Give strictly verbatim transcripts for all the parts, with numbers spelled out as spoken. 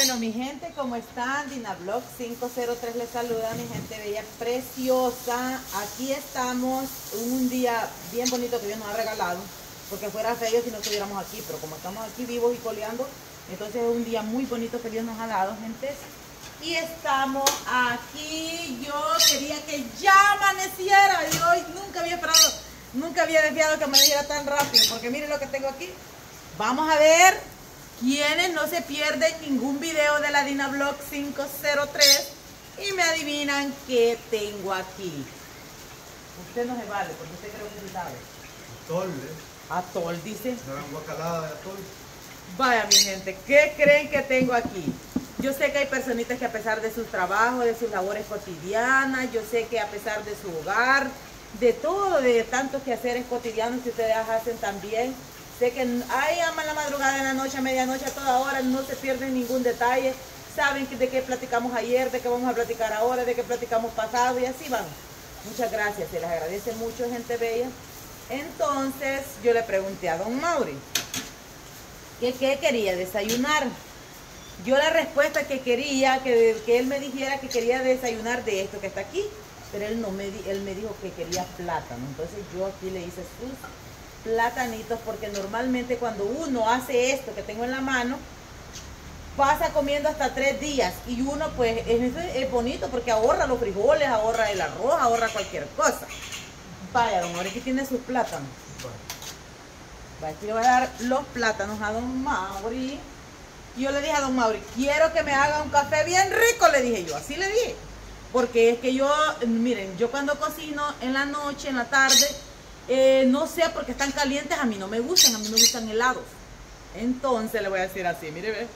Bueno, mi gente, ¿cómo están? Dinablog cinco cero tres les saluda, mi gente bella, preciosa. Aquí estamos, un día bien bonito que Dios nos ha regalado, porque fuera feo si no estuviéramos aquí, pero como estamos aquí vivos y coleando, entonces es un día muy bonito que Dios nos ha dado, gente. Y estamos aquí, yo quería que ya amaneciera, y hoy nunca había esperado, nunca había deseado que amaneciera tan rápido, porque miren lo que tengo aquí. Vamos a ver quiénes no se pierden ningún video de la Dinablog cinco cero tres y me adivinan qué tengo aquí. Usted no se vale, porque usted creo que sí sabe. Atol, ¿eh? Atol, dice. Una guacalada de atol. Vaya, mi gente, ¿qué creen que tengo aquí? Yo sé que hay personitas que a pesar de sus trabajos, de sus labores cotidianas, yo sé que a pesar de su hogar, de todo, de tantos quehaceres cotidianos que ustedes hacen también, sé que ahí aman la madrugada, en la noche, a medianoche, a toda hora, no se pierden ningún detalle, saben de qué platicamos ayer, de qué vamos a platicar ahora, de qué platicamos pasado y así van. Muchas gracias, se les agradece mucho, gente bella. Entonces yo le pregunté a don Mauri que qué quería desayunar. Yo la respuesta que quería, que, que él me dijera que quería desayunar de esto que está aquí, pero él, no me, él me dijo que quería plátano. Entonces yo aquí le hice sus platanitos, porque normalmente cuando uno hace esto que tengo en la mano, pasa comiendo hasta tres días. Y uno pues, es, es bonito porque ahorra los frijoles, ahorra el arroz, ahorra cualquier cosa. Vaya, don Mauri, aquí tiene sus plátanos. Vaya, aquí le voy a dar los plátanos a don Mauri. Y yo le dije a don Mauri, quiero que me haga un café bien rico, le dije yo, así le dije. Porque es que yo, miren, yo cuando cocino en la noche, en la tarde, eh, no sé, porque están calientes, a mí no me gustan, a mí me gustan helados. Entonces le voy a decir así, mire, ve.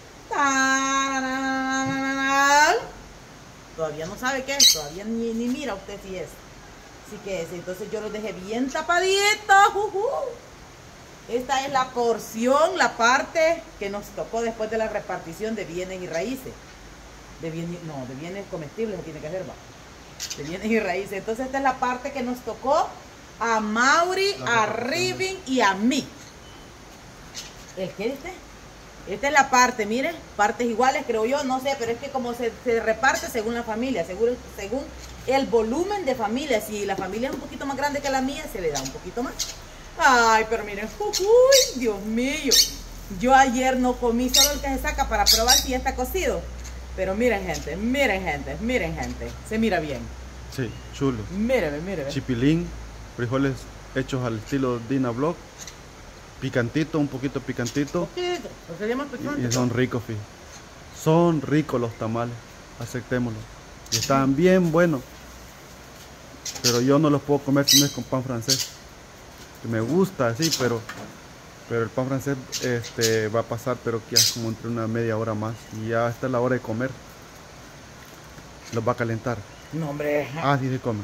Todavía no sabe qué es, todavía ni, ni mira usted si es. Así que es, entonces yo los dejé bien tapaditos. Uh -huh. Esta es la porción, la parte que nos tocó después de la repartición de bienes y raíces. De bienes, no, de bienes comestibles tiene que ser, va. De bienes y raíces. Entonces esta es la parte que nos tocó a Mauri, a Rivin y a mí. ¿El qué es este? Esta es la parte, miren, partes iguales creo yo, no sé, pero es que como se, se reparte según la familia, según, según el volumen de familia. Si la familia es un poquito más grande que la mía, se le da un poquito más. Ay, pero miren, uy, Dios mío. Yo ayer no comí solo el que se saca para probar si ya está cocido. Pero miren, gente, miren, gente, miren, gente. Se mira bien. Sí, chulo. Míreme, míreme. Chipilín, frijoles hechos al estilo Dinablog. Picantito, un poquito picantito. Poquito, porque se llama picante. Y son ricos, fíjate. Son ricos los tamales, aceptémoslo. Y están bien buenos. Pero yo no los puedo comer si no es con pan francés. Me gusta, sí, pero pero el pan francés este va a pasar, pero que es como entre una media hora más. Y ya está la hora de comer. Los va a calentar. No, hombre. Ah, sí se comen.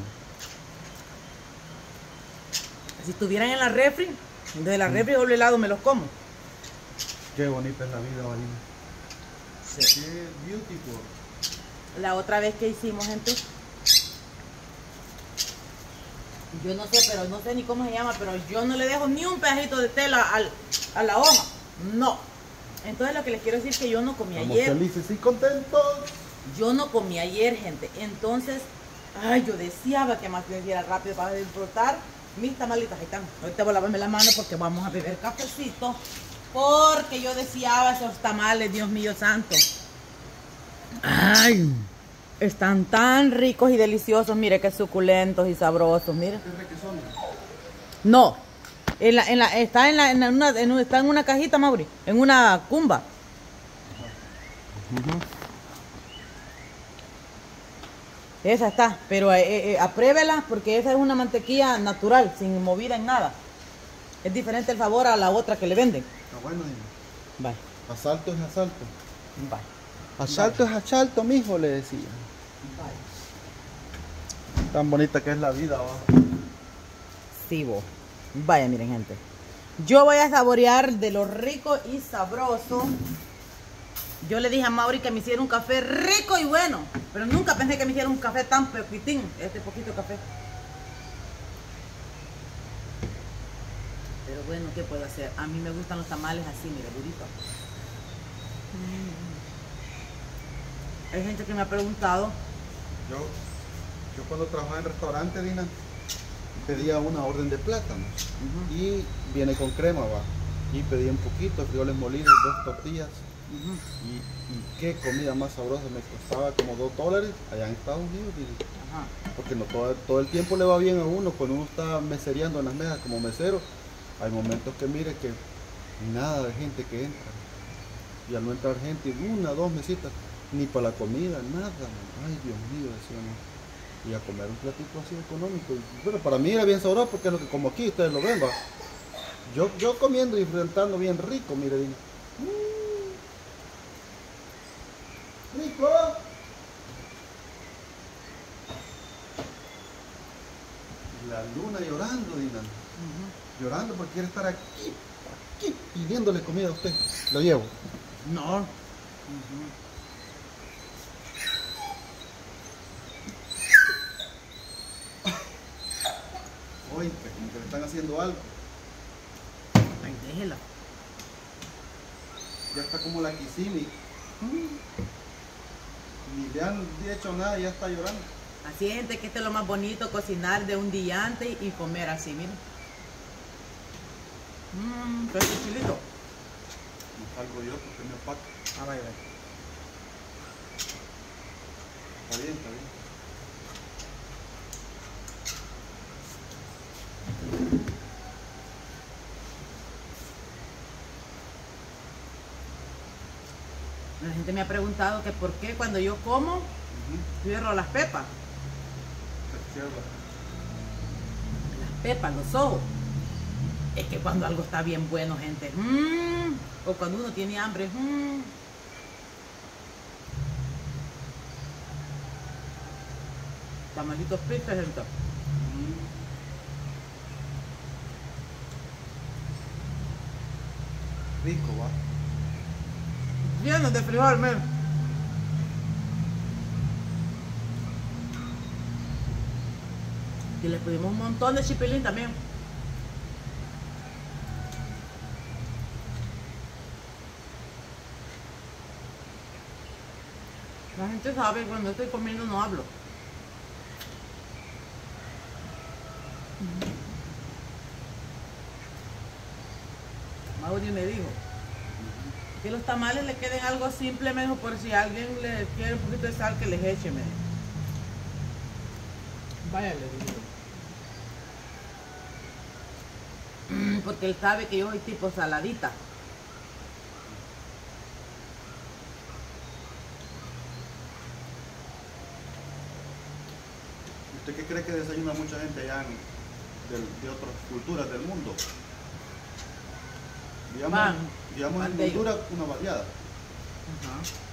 Si estuvieran en la refri, de la refri o el helado me los como. Qué bonita es la vida, Valina. Sí. Qué beautiful. La otra vez que hicimos, gente, yo no sé, pero no sé ni cómo se llama, pero yo no le dejo ni un pedacito de tela al, a la hoja. No. Entonces lo que les quiero decir es que yo no comí Estamos ayer. felices y contentos. Yo no comí ayer, gente. Entonces, ay, yo deseaba que más me diera rápido para disfrutar mis tamalitas. Ahí están. Ahorita voy a lavarme las manos porque vamos a beber cafecito. Porque yo deseaba esos tamales, Dios mío santo. Ay, están tan ricos y deliciosos. Mire qué suculentos y sabrosos. Mire. No, en la, en la, está, en la, en una, en una, está en una cajita, Mauri. En una cumba. Uh-huh. Esa está, pero eh, eh, apruébela porque esa es una mantequilla natural, sin movida en nada. Es diferente el sabor a la otra que le venden. Está bueno, dime. Bye. Asalto es asalto. Bye. Asalto Bye. es asalto, mijo, le decía. Bye. Tan bonita que es la vida, ¿va? Sí, vos. Vaya, miren, gente. Yo voy a saborear de lo rico y sabroso. Yo le dije a Mauri que me hiciera un café rico y bueno, pero nunca pensé que me hiciera un café tan poquitín, este poquito café. Pero bueno, ¿qué puedo hacer? A mí me gustan los tamales así, mire, durito. Hay gente que me ha preguntado. Yo, yo cuando trabajaba en restaurante, Dina, pedía una orden de plátanos. Uh-huh. Y viene con crema, va. Y pedía un poquito, frijoles molidos, dos tortillas. Uh-huh. Y, y qué comida más sabrosa, me costaba como dos dólares allá en Estados Unidos. Dina. Ajá. Porque no todo, todo el tiempo le va bien a uno cuando uno está mesereando en las mesas como mesero. Hay momentos que mire que nada de gente que entra. Y al no entrar gente, una, dos mesitas, ni para la comida, nada, man. Ay, Dios mío, decía uno. Y a comer un platito así económico. Pero para mí era bien sabroso porque es lo que como aquí, ustedes lo ven, va. Yo, yo comiendo y disfrutando bien rico, mire, Dina. Mm. ¡Rico! La luna llorando, Dina. Uh-huh. Llorando porque quiere estar aquí, aquí, pidiéndole comida a usted. Lo llevo. No. Uh-huh. Oye, que como que le están haciendo algo. Ay, déjela. Ya está como la Kisimi. Ni le han hecho nada y ya está llorando. Así hay gente que este es lo más bonito, cocinar de un día antes y comer así, miren. Mmm, pero este chilito. No salgo yo porque me opaca. Ah, vaya, vaya. Está bien, está bien. La gente me ha preguntado que por qué cuando yo como, Uh-huh. cierro las pepas. Cierra. Las pepas, los ojos. Es que cuando algo está bien bueno, gente. Mmm, o cuando uno tiene hambre. Mmm. Tamalitos fritos, gente. Mm. Rico, va. Llenos de frijol, miren. Y le pedimos un montón de chipilín también. La gente sabe que cuando estoy comiendo no hablo. Mauri me dijo que los tamales le queden algo simple, me dijo, por si alguien le quiere un poquito de sal que les eche, me dijo. Vaya, le digo. Porque él sabe que yo soy tipo saladita. ¿Usted qué cree que desayuna mucha gente allá en, de, de otras culturas del mundo? Digamos, Pan. digamos Pan en de cultura una variada. Ajá.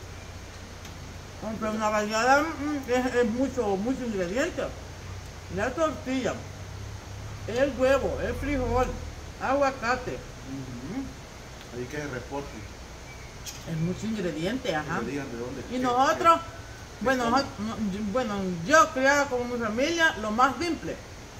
Pero una variada mm, es, es mucho, mucho ingrediente. La tortilla, el huevo, el frijol, aguacate. Uh-huh. Ahí que es reporte. Es mucho ingrediente, ajá. Que le digan de dónde. Y qué- nosotros, qué- bueno, qué no- yo- bueno, yo criada como mi familia, lo más simple.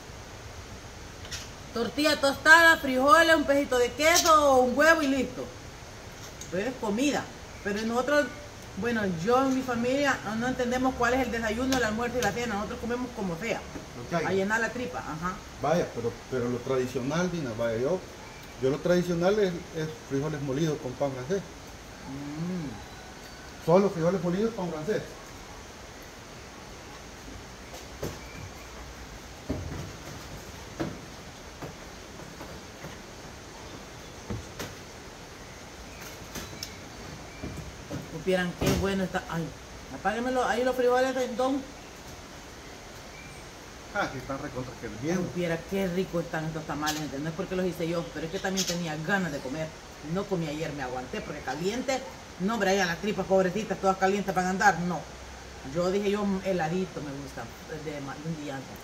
Tortilla tostada, frijoles, un pedacito de queso, un huevo y listo. Pero es comida. Pero nosotros, bueno, yo en mi familia no entendemos cuál es el desayuno, el almuerzo y la cena. Nosotros comemos como sea. lo que hay. A llenar la tripa, ajá. Vaya, pero, pero lo tradicional, Dina, vaya, yo, yo lo tradicional es, es frijoles molidos con pan francés. Mm. Solo frijoles molidos con francés. Supieran qué bueno está. Ay, apáguenmelo, ahí los frijoles de don. Ah, que están recontra que bien. Supiera qué rico están estos tamales, gente. No es porque los hice yo, pero es que también tenía ganas de comer. No comí ayer, me aguanté porque caliente. No, hombre, allá las tripas pobrecitas, todas calientes para andar. No. Yo dije yo heladito me gusta, de, de un día antes.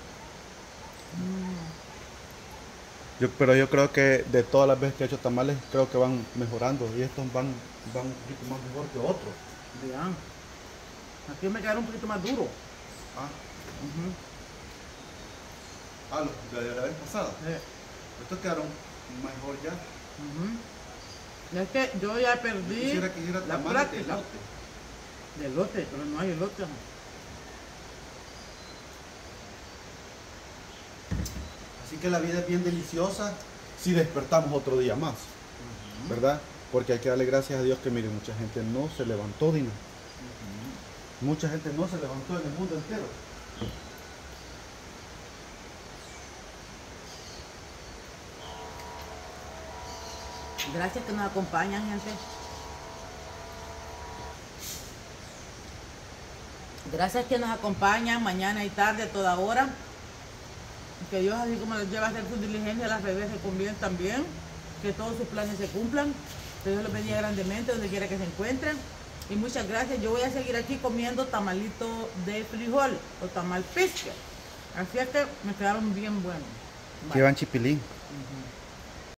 Mm. Yo, pero yo creo que de todas las veces que he hecho tamales, creo que van mejorando y estos van, van un poquito más mejor que otros. Vean. Aquí me quedaron un poquito más duros. Ah, Ujú. ah los de la vez pasada. Eh, Estos quedaron mejor ya. ujú. Es que yo ya perdí Quisiera que hiciera la tamales de práctica. elote. De elote, pero no hay elote. Así que la vida es bien deliciosa si despertamos otro día más, uh-huh. ¿verdad? Porque hay que darle gracias a Dios que, miren, mucha gente no se levantó, Dina. Uh-huh. Mucha gente no se levantó en el mundo entero. Gracias que nos acompañan, gente. Gracias que nos acompañan mañana y tarde a toda hora. Que Dios, así como les lleva a hacer su diligencia, las bebés se convien también. Que todos sus planes se cumplan. Que Dios los bendiga grandemente donde quiera que se encuentren. Y muchas gracias. Yo voy a seguir aquí comiendo tamalito de frijol o tamal pisque. Así es que me quedaron bien buenos. Llevan chipilín. Uh-huh.